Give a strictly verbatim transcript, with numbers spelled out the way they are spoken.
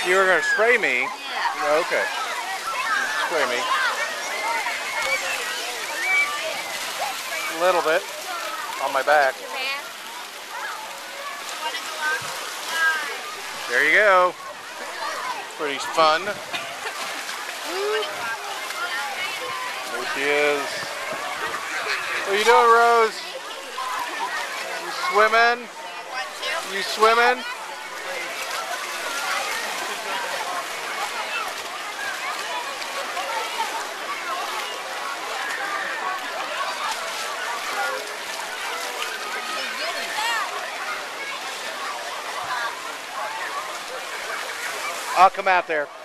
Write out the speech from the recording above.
You were going to spray me? Yeah. Okay. Spray me. A little bit on my back. There you go. Pretty fun. There she is. What are you doing, Rose? You swimming? You swimming? I'll come out there.